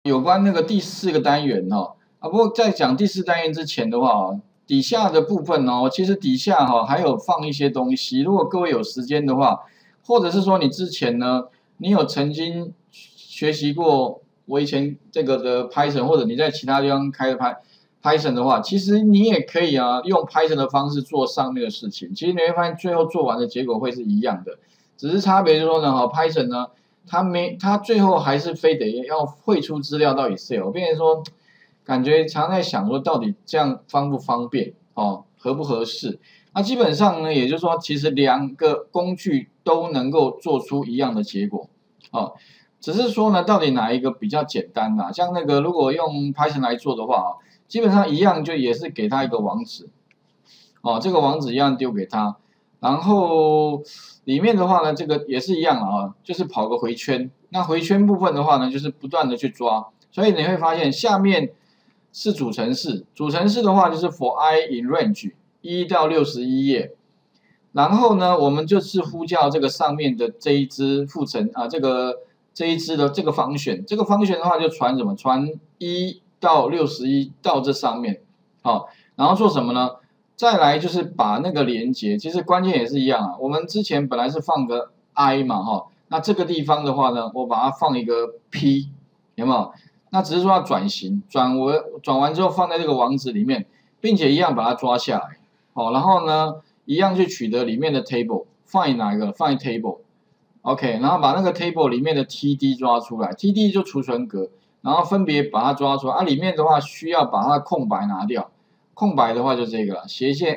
有关那个第4个单元哈不过在讲第4单元之前的话底下的部分哦，其实底下还有放一些东西，如果各位有时间的话，或者是说你之前呢，你有曾经学习过我以前这个的 Python， 或者你在其他地方开的 Python 的话，其实你也可以用 Python 的方式做上面的事情，其实你会发现最后做完的结果会是一样的，只是差别就是说呢Python 呢。它最后还是非得要汇出资料到 Excel， 变成说，感觉常在想说到底这样方不方便合不合适？那基本上呢，也就是说，其实2个工具都能够做出一样的结果只是说呢，到底哪一个比较简单啦？像那个如果用 Python 来做的话基本上一样，就也是给它一个网址这个网址一样丢给他。然后里面的话呢，这个也是一样就是跑个回圈。那回圈部分的话呢，就是不断的去抓。所以你会发现下面是主程式，主程式的话就是 for i in range 1到61页。然后呢，我们就是呼叫这个上面的这一支副程这一支的这个function，这个function的话就传什么？传1到61到这上面然后做什么呢？再来就是把那个连接，其实关键也是一样我们之前本来是放个 i 嘛那这个地方的话呢，我把它放一个 p， 有没有？那只是说要转型，转完之后放在这个网址里面，并且一样把它抓下来然后呢，一样去取得里面的 table， 放哪一个？放 table。OK， 然后把那个 table 里面的 TD 抓出来 ，TD 就储存格，然后分别把它抓出来里面的话需要把它的空白拿掉。空白的话就这个了，斜线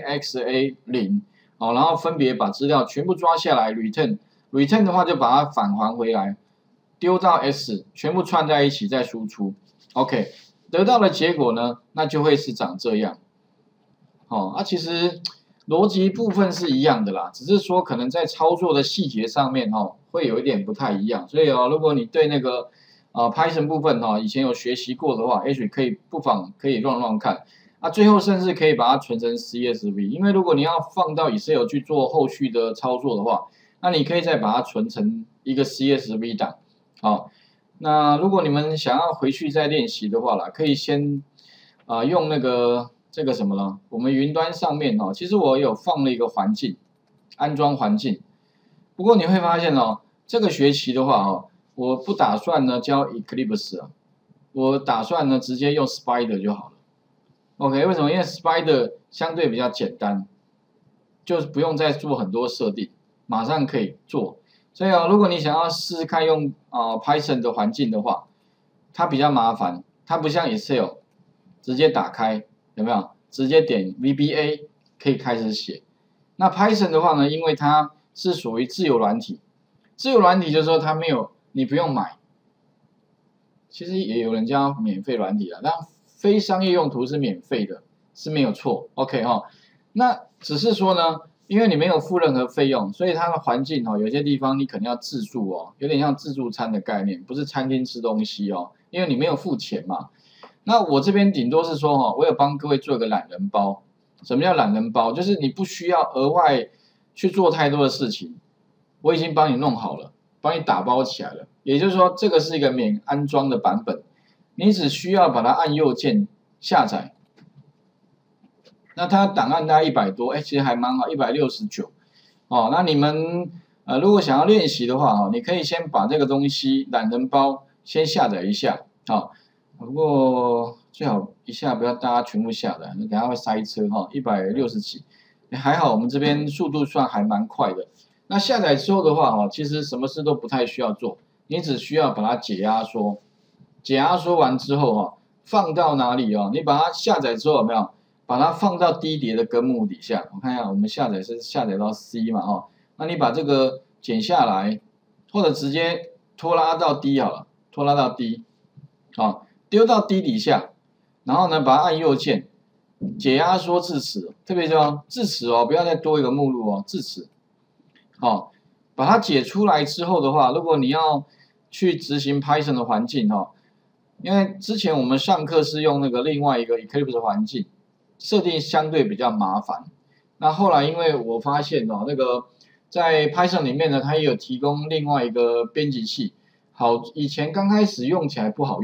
XA0然后分别把资料全部抓下来 return 的话就把它返还回来，丢到 S， 全部串在一起再输出 ，OK， 得到的结果呢，那就会是长这样，其实逻辑部分是一样的啦，只是说可能在操作的细节上面会有一点不太一样，所以如果你对那个Python 部分以前有学习过的话，也许不妨可以乱看。最后甚至可以把它存成 CSV， 因为如果你要放到 Excel 去做后续的操作的话，那你可以再把它存成一个 CSV 档。那如果你们想要回去再练习的话可以先用那个这个什么呢？我们云端上面其实我有放了一个环境，安装环境。不过你会发现这个学期的话我不打算呢教 Eclipse 我打算呢直接用 Spider 就好了。OK， 为什么？因为 Spider 相对比较简单，就是不用再做很多设定，马上可以做。所以如果你想要试试看用Python 的环境的话，它比较麻烦，它不像 Excel 直接打开，有没有？直接点 VBA 可以开始写。那 Python 的话呢，因为它是属于自由软体，自由软体就是说它没有，你不用买。其实也有人叫免费软体但非商业用途是免费的，是没有错 ，OK 那只是说呢，因为你没有付任何费用，所以它的环境有些地方你可能要自助有点像自助餐的概念，不是餐厅吃东西因为你没有付钱嘛。那我这边顶多是说我有帮各位做一个懒人包。什么叫懒人包？就是你不需要额外去做太多的事情，我已经帮你弄好了，帮你打包起来了。也就是说，这个是一个免安装的版本。你只需要把它按右键下载，那它档案大概100多，其实还蛮好，169。那你们如果想要练习的话你可以先把这个东西懒人包先下载一下不过最好一下不要大家全部下载，你等下会塞车160几。还好我们这边速度算还蛮快的。那下载之后的话其实什么事都不太需要做，你只需要把它解压缩。解压缩完之后放到哪里你把它下载之后有没有把它放到低碟的根目底下？我看一下，我们下载是下载到 C 嘛那你把这个剪下来，或者直接拖拉到 D 好了，拖拉到 D， 丢到 D 底下，然后呢把它按右键解压缩至此，特别是至此不要再多一个目录至此把它解出来之后的话，如果你要去执行 Python 的环境因为之前我们上课是用那个另外一个 Eclipse 环境，设定相对比较麻烦。那后来因为我发现那个在 Python 里面呢，它也有提供另外一个编辑器，以前刚开始用起来不好用，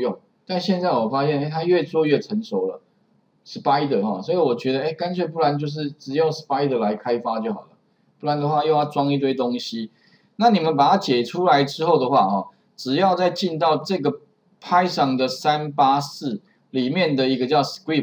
但现在我发现，它越做越成熟了，Spider 哈，所以我觉得，干脆不然就是只用 Spider 来开发就好了，不然的话又要装一堆东西。那你们把它解出来之后的话，只要再进到这个 Python 的384里面的一个叫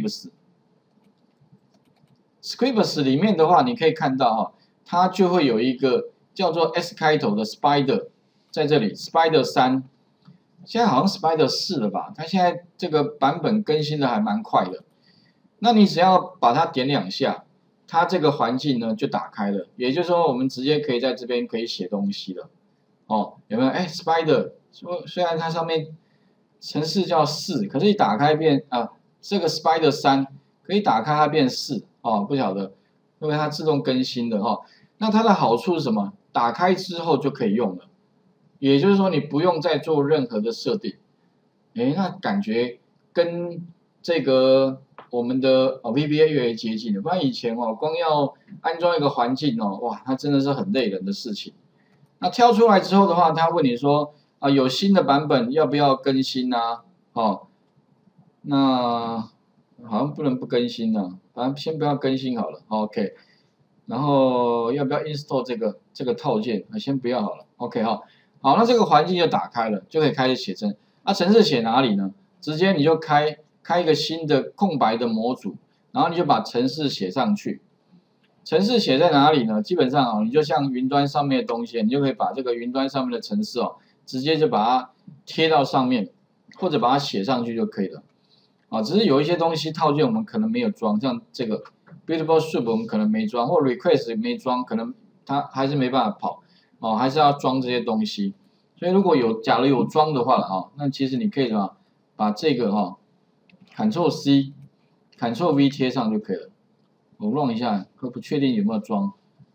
Scripts 里面的话，你可以看到它就会有一个叫做 S 开头的 Spider 在这里 ，Spider 3。现在好像 Spider 4了吧？它现在这个版本更新的还蛮快的。那你只要把它点2下，它这个环境呢就打开了。也就是说，我们直接可以在这边可以写东西了。有没有？Spider 虽然它上面程式叫4，可是一打开变这个 Spider 3可以打开它变4不晓得，因为它自动更新的那它的好处是什么？打开之后就可以用了。也就是说，你不用再做任何的设定，那感觉跟这个我们的VBA 越来越接近了。不然以前光要安装一个环境哇，它真的是很累人的事情。那跳出来之后的话，他问你说有新的版本要不要更新啊？那好像不能不更新呢，反正先不要更新好了 ，OK。然后要不要 install 这个套件先不要好了 ，OK 好，那这个环境就打开了，就可以开始写程。程式写哪里呢？直接你就开一个新的空白的模组，然后你就把程式写上去。程式写在哪里呢？基本上你就像云端上面的东西，你就可以把这个云端上面的程式直接就把它贴到上面，或者把它写上去就可以了。只是有一些东西套件我们可能没有装，像这个 Buildable Soup 我们可能没装，或 Request 没装，可能它还是没办法跑，还是要装这些东西。所以如果假如有装的话那其实你可以把这个Ctrl C、Ctrl V 贴上就可以了。我 run 一下，不确定有没有装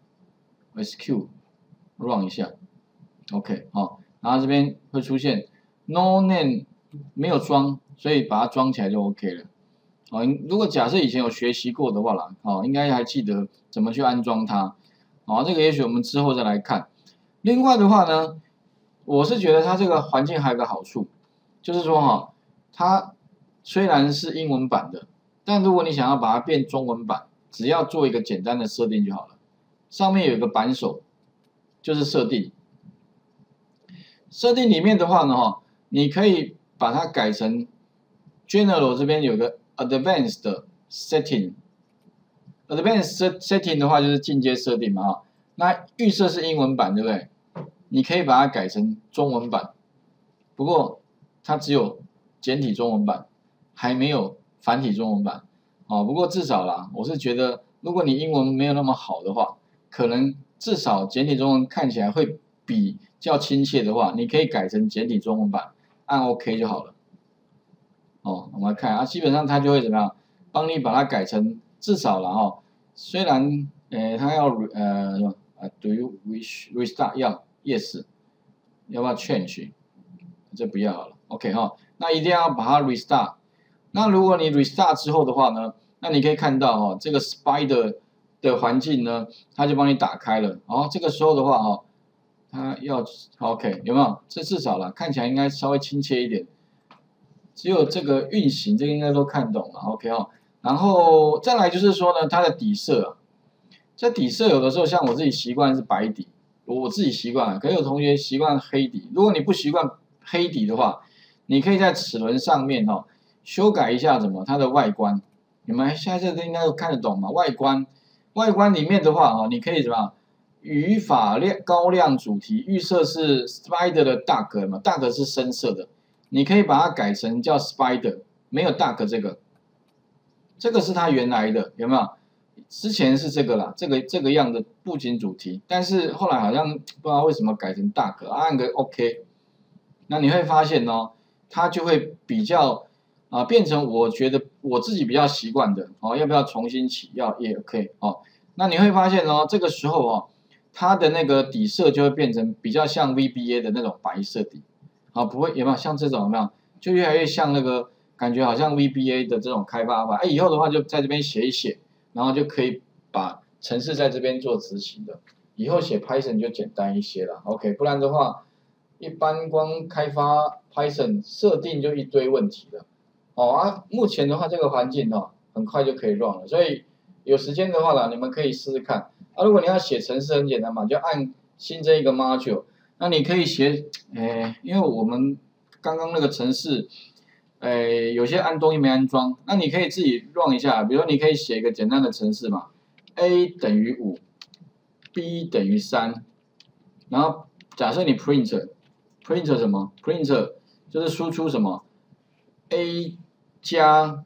SQ run 一下 ，OK 然后这边会出现 No Name 没有装，所以把它装起来就 OK 了。如果假设以前有学习过的话啦，应该还记得怎么去安装它。这个也许我们之后再来看。另外的话呢，我是觉得它这个环境还有个好处，就是说它虽然是英文版的，但如果你想要把它变中文版，只要做一个简单的设定就好了。上面有一个扳手，就是设定。设定里面的话呢你可以把它改成 General 这边有个 Advanced Setting。Advanced Setting 的话就是进阶设定嘛那预设是英文版，对不对？你可以把它改成中文版，不过它只有简体中文版，还没有繁体中文版。不过至少啦，我是觉得，如果你英文没有那么好的话，可能至少简体中文看起来会比较亲切的话，你可以改成简体中文版，按 OK 就好了。我们来看基本上它就会怎么样，帮你把它改成至少了虽然它要Do you wish restart 要 Yes， 要不要 Change？ 这不要好了 ，OK 那一定要把它 Restart。那如果你 Restart 之后的话呢，那你可以看到这个 Spider 的环境呢，它就帮你打开了。这个时候的话它要 OK 有没有？这至少了，看起来应该稍微亲切一点。只有这个运行，这个应该都看懂了 ，OK 然后再来就是说呢，它的底色这底色有的时候像我自己习惯是白底，我自己习惯，可是有同学习惯黑底。如果你不习惯黑底的话，你可以在齿轮上面修改一下它的外观。你们现在这个应该都看得懂嘛？外观里面的话你可以语法高亮主题预设是 Spider 的 Dark 嘛 ，Dark 是深色的，你可以把它改成叫 Spider， 没有 Dark 这个是它原来的，有没有？之前是这个啦，这个样的布景主题，但是后来好像不知道为什么改成 Dark， 按个 OK， 那你会发现它就会比较变成我觉得我自己比较习惯的要不要重新起？要也 OK 那你会发现这个时候它的那个底色就会变成比较像 VBA 的那种白色底不会有没有像这种有没有？就越来越像那个感觉好像 VBA 的这种开发法。以后的话就在这边写一写，然后就可以把程式在这边做执行的。以后写 Python 就简单一些了 ，OK， 不然的话一般光开发 Python 设定就一堆问题了。目前的话这个环境很快就可以 run 了，所以有时间的话啦，你们可以试试看。如果你要写程式很简单嘛，就按新增一个 module， 那你可以写，因为我们刚刚那个程式，有些东西没安装，那你可以自己 run 一下，比如说你可以写一个简单的程式嘛 ，a 等于5，b 等于3，然后假设你 print 什么 ？print 就是输出什么 a 加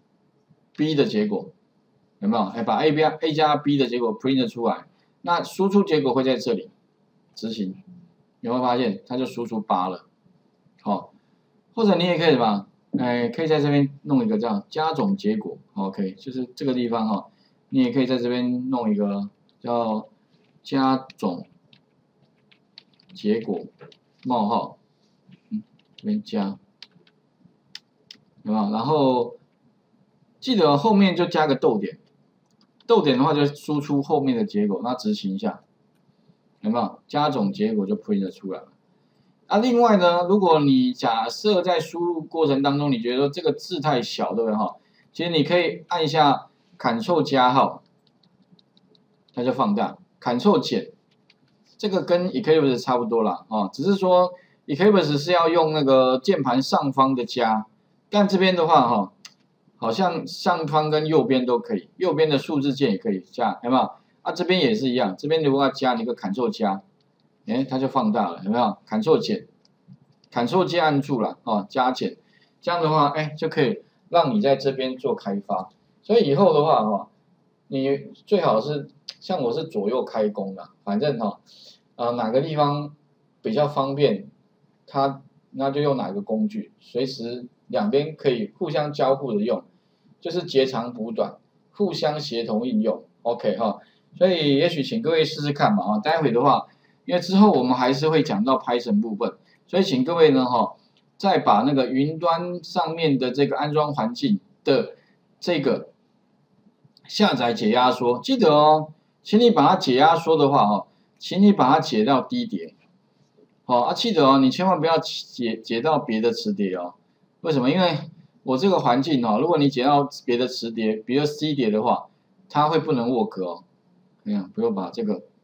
b 的结果，有没有？把 a 加 b 的结果 print 出来，那输出结果会在这里执行，有没有发现它就输出8了？或者你也可以什么？可以在这边弄一个这样加总结果 ，OK， 就是这个地方你也可以在这边弄一个叫加总结果冒号，这边加，有没有？然后记得后面就加个逗点，逗点的话就输出后面的结果，那执行一下，有没有？加总结果就 print 出来了。另外呢，如果你假设在输入过程当中，你觉得说这个字太小，对不对其实你可以按一下 Ctrl 加它就放大 ，Ctrl 减，这个跟 Eclipse 差不多啦只是说 Eclipse 是要用那个键盘上方的加，但这边的话好像上方跟右边都可以，右边的数字键也可以加，有没有？这边也是一样，这边如果要加，你一个 Ctrl 加。它就放大了，有没有 ？Ctrl 减 ，Ctrl 键按住了加减，这样的话，就可以让你在这边做开发。所以以后的话你最好是像我是左右开工的，反正哪个地方比较方便，那就用哪个工具，随时两边可以互相交互的用，就是截长补短，互相协同应用 ，OK 所以也许请各位试试看嘛待会的话。因为之后我们还是会讲到 Python 部分，所以请各位呢再把那个云端上面的这个安装环境的这个下载解压缩，记得请你把它解压缩的话请你把它解到低碟，记得你千万不要解到别的磁碟为什么？因为我这个环境如果你解到别的磁碟，比如 C 碟的话，它会不能 work 不用把这个。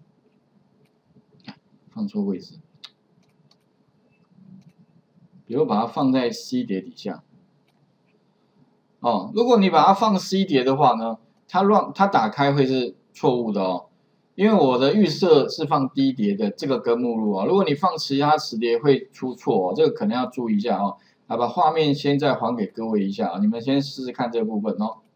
放错位置，比如把它放在 C 碟底下，如果你把它放 C 碟的话呢，它打开会是错误的因为我的预设是放 D 碟的这个根目录如果你放其他磁碟会出错这个可能要注意一下把画面先再还给各位一下你们先试试看这个部分